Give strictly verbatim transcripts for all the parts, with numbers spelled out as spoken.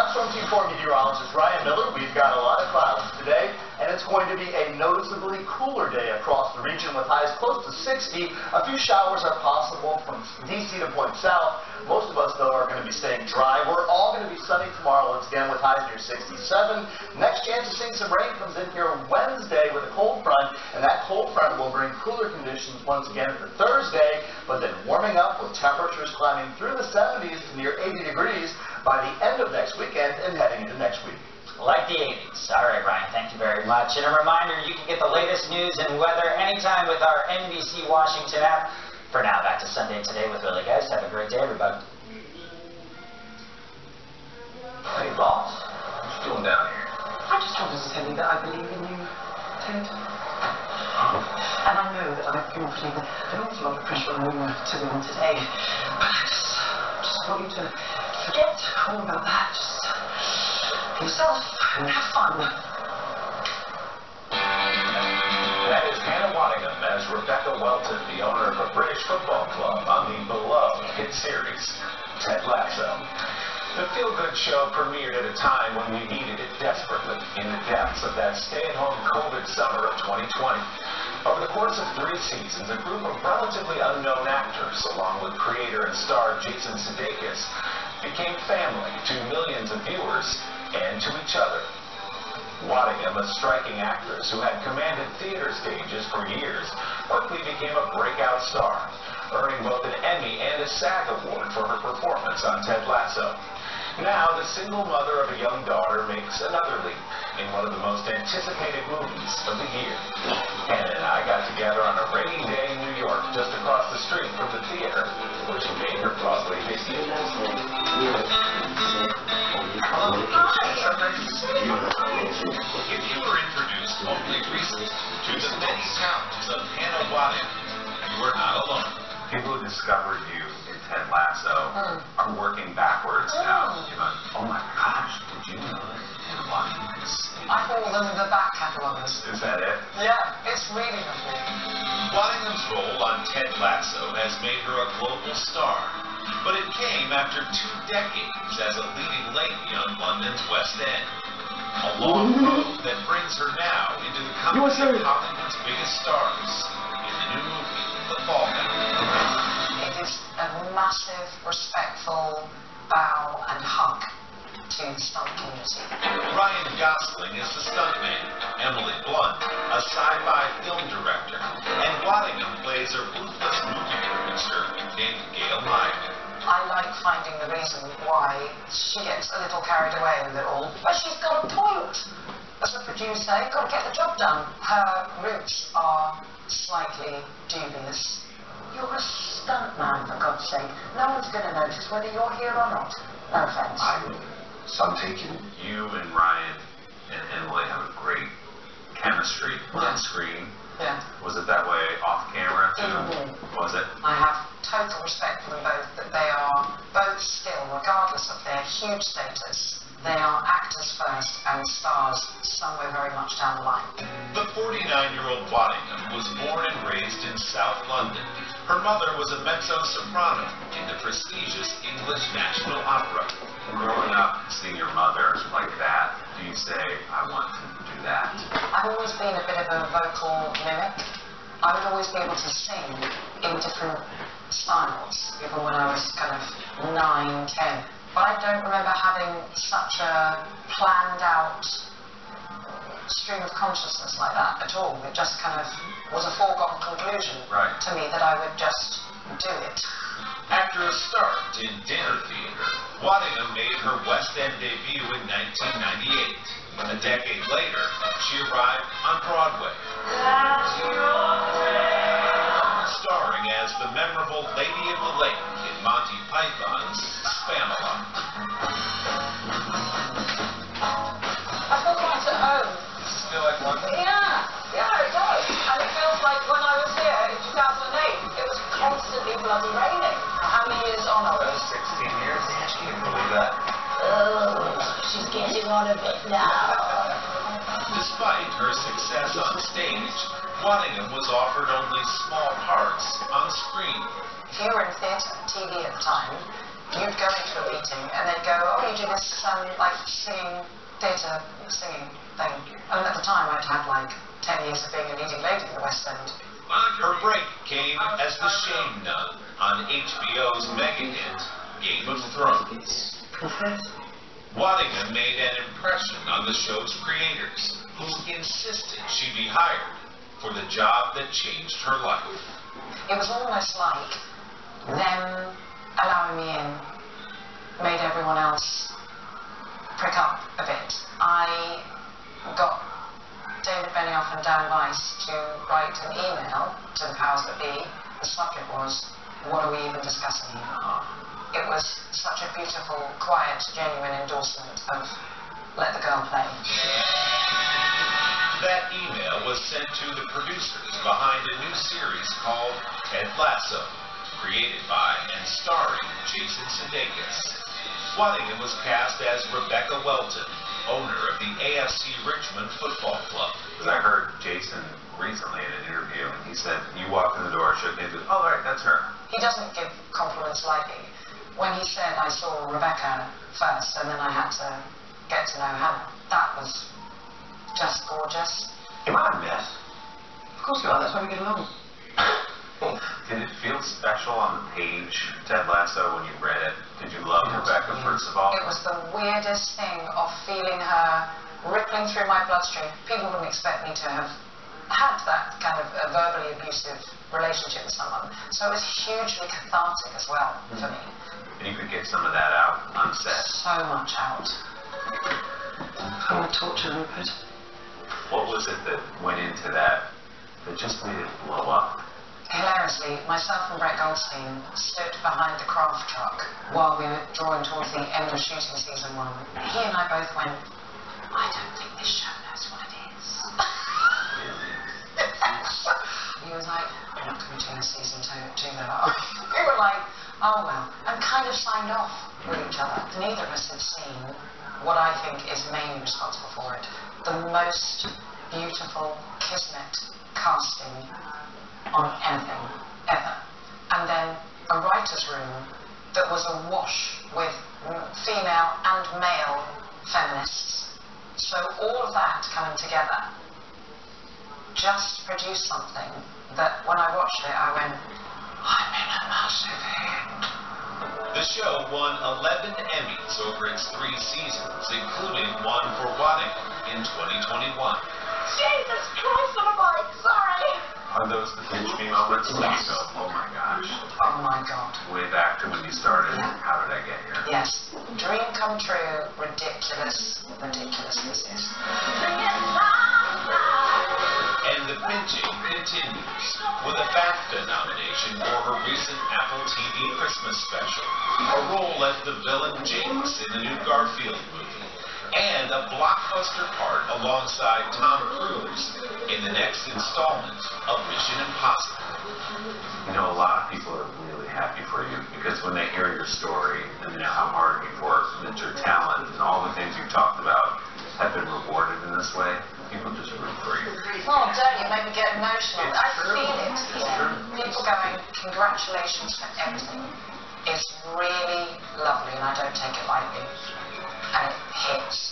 I'm Storm Team four meteorologist Ryan Miller. We've got a lot of clouds today, and it's going to be a noticeably cooler day across the region with highs close to sixty. A few showers are possible from D C to Point South. Most of us, though, are going to be staying dry. We're all going to be sunny tomorrow once again with highs near sixty-seven. Next chance of seeing some rain comes in here Wednesday with a cold front, and that cold front will bring cooler conditions once again for Thursday, but then warming up with temperatures climbing through the seventies to near eighty degrees by the end of next weekend and heading into next week. Like the eighties. All right, Ryan, thank you very much. And a reminder, you can get the latest news and weather anytime with our N B C Washington app. For now, back to Sunday Today with Willie Geist. Have a great day, everybody. Hey, boss. What you doing down here? I just wanted to tell you that I believe in you, Ted. And I know that I've been putting an awful lot of pressure on you to win today. But I just, just want you to forget all about that. Just be yourself and have fun. That is Hannah Waddingham as Rebecca Welton, the owner of a British football club on the beloved hit series, Ted Lasso. The feel-good show premiered at a time when we needed it desperately in the depths of that stay-at-home COVID summer of twenty twenty. Over the course of three seasons, a group of relatively unknown actors, along with creator and star Jason Sudeikis, became family to millions of viewers and to each other. Waddingham, a striking actress who had commanded theater stages for years, quickly became a breakout star, earning both an Emmy and a SAG award for her performance on Ted Lasso. Now, the single mother of a young daughter makes another leap in one of the most anticipated movies of the year. Hannah and I got together on a rainy day in New York, just across the street from the theater where she made her Broadway debut. If you were introduced only recently to the many talents of Hannah Waddingham, you are not alone. People who discovered you in Ted Lasso mm. are working backwards mm. now. You're like, oh my gosh, did you know that Hannah Waddingham is... I call them the back cataloguers. Is that it? Yeah, it's really lovely. Waddingham's role on Ted Lasso has made her a global star, but it came after two decades as a leading lady on London's West End. A long road that brings her now into the company of Hollywood's biggest stars in the new movie, The Fall Guy. It is a massive, respectful bow and hug to the stunt community. Ryan Gosling is the stuntman, Emily Blunt, a sci-fi film director, and Waddingham plays a ruthless movie producer named Gail Meyer. I like finding the reason why she gets a little carried away with it all, but she's got a point. As a producer, you've got to get the job done. Her roots are slightly dubious. You're a stuntman, for God's sake. No one's going to notice whether you're here or not. No offense. I'm, so I'm taking you and Ryan and Emily have a great chemistry on screen. Yeah. Was it that way off camera too? Mm-hmm. Was it? I have total respect for them both, that they are both still, regardless of their huge status, they are actors first and stars somewhere very much down the line. The forty-nine-year-old Waddingham was born and raised in South London. Her mother was a mezzo-soprano in the prestigious English National Opera. Growing up, seeing your mother like that, do you say, I want to do that? I've always been a bit of a vocal mimic. I would always be able to sing in different styles, even when I was kind of nine, ten. But I don't remember having such a planned out stream of consciousness like that at all. It just kind of was a foregone conclusion right. to me that I would just do it. After a start in dinner theater, Waddingham made her West End debut in nineteen ninety-eight. A decade later, she arrived on Broadway, starring as the memorable Lady of the Lake in Monty Python's Spamalot. I feel quite at home. Does this feel like London? Yeah, yeah, it does. And it feels like when I was here in two thousand eight, it was constantly bloody raining. How many years on are we? sixteen years. Can you believe that? Oh, she's getting on a bit now. Despite her success on stage, Waddingham was offered only small parts on screen. If you were in theatre, T V at the time, you'd go into a meeting and they'd go, oh, you do this um, like singing, theatre singing thing. And at the time I'd had like ten years of being a leading lady in the West End. Her break came as the Shame Nun on H B O's mega hit, Game of Thrones. Waddingham made an impression on the show's creators, who insisted she be hired for the job that changed her life. It was almost like them allowing me in made everyone else prick up a bit. I got David Benioff and Dan Weiss to write an email to the powers that be. The subject was, what are we even discussing here? It was such a beautiful, quiet, genuine endorsement of let the girl play. That email was sent to the producers behind a new series called Ted Lasso, created by and starring Jason Sudeikis. Waddingham was cast as Rebecca Welton, owner of the A F C Richmond Football Club. I heard Jason recently in an interview, and he said, you walked in the door, shook hands, oh, right, that's her. He doesn't give compliments lightly. When he said I saw Rebecca first, and then I had to get to know Hannah, that was just gorgeous. Am I a mess? Of course you are, that's why we get along. Did it feel special on the page, Ted Lasso, when you read it? Did you love Rebecca, first of all? It was the weirdest thing of feeling her rippling through my bloodstream. People wouldn't expect me to have had that kind of a verbally abusive relationship with someone. So it was hugely cathartic as well mm-hmm. for me. And you could get some of that out on set. So much out. I'm a torture Rupert. What was it that went into that that just made it blow up? Hilariously, myself and Brett Goldstein stood behind the craft truck while we were drawing towards the end of shooting season one. He and I both went, I don't think this show knows what it is. He was like, we're not going to do season two, two though. We were like, oh well, and kind of signed off with each other. Neither of us had seen what I think is mainly responsible for it. The most beautiful kismet casting on anything, ever. And then a writer's room that was awash with female and male feminists. So all of that coming together just produced something that when I watched it, I went, I'm in a massive hit. The show won eleven Emmys over its three seasons, including one for Waddingham in twenty twenty-one. Jesus Christ on a bike, sorry! Are those the pinch me moments? Yes. So, oh my gosh. Oh my God. Way back to when you started, Yeah. how did I get here? Yes. Dream come true, ridiculous, ridiculous this is. And the pinching continues with a BAFTA nomination for her recent Apple T V Christmas special, a role as the villain Jinx in the new Garfield movie, and a blockbuster part alongside Tom Cruise in the next installment of Mission Impossible. You know, a lot of people are really happy for you because when they hear your story and they know how hard you've worked and that your talent and all the things you've talked about have been rewarded in this way, people just root for you. Oh, don't you make me get emotional. It's I true. feel it. It's true. People going, congratulations for everything is really lovely, and I don't take it lightly. And it hits.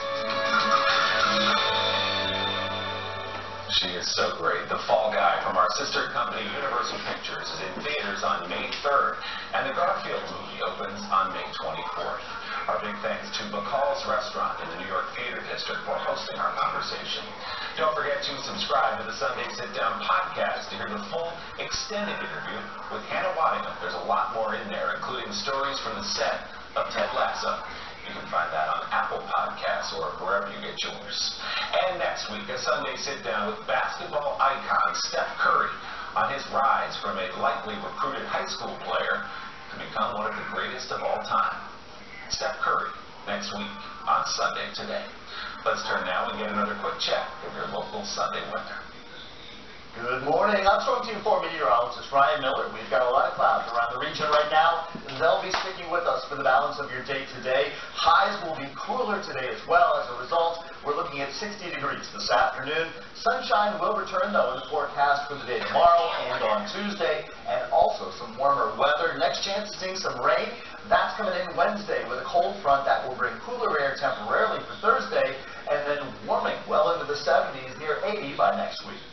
She is so great. The Fall Guy from our sister company Universal Pictures is in theaters on May third, and the Garfield movie opens on May twenty-fourth. Our big thanks to Bacall's Restaurant in the New York Theater District for hosting our conversation. Don't forget to subscribe to the Sunday Sit Down podcast to hear the full extended interview with Hannah Waddingham. There's a lot more in there, including stories from the set of Ted Lasso. You can find that on Apple Podcasts or wherever you get yours. And next week, a Sunday Sit Down with basketball icon Steph Curry on his rise from a lightly recruited high school player to become one of the greatest of all time. Steph Curry, next week on Sunday Today. Let's turn now and get another quick check of your local Sunday weather. Good morning. I'm Storm Team four meteorologist Ryan Miller. We've got a lot of clouds around the region right now. They'll be sticking with us for the balance of your day today. Highs will be cooler today as well. As a result, we're looking at sixty degrees this afternoon. Sunshine will return, though, in the forecast for the day tomorrow and on Tuesday, and also Also, some warmer weather. Next chance of seeing some rain. That's coming in Wednesday with a cold front that will bring cooler air temporarily for Thursday, and then warming well into the seventies, near eighty by next week.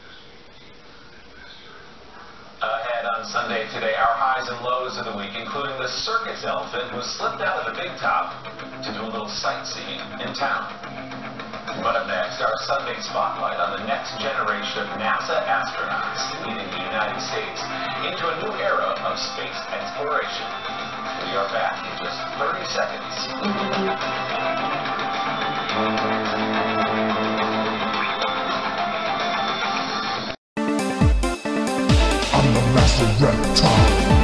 Ahead on Sunday today, our highs and lows of the week, including the circus elephant who slipped out of the big top to do a little sightseeing in town. But up next, our Sunday spotlight on the next generation of NASA astronauts leading the United States into a new era of space exploration. We are back in just thirty seconds. I'm the master reptile.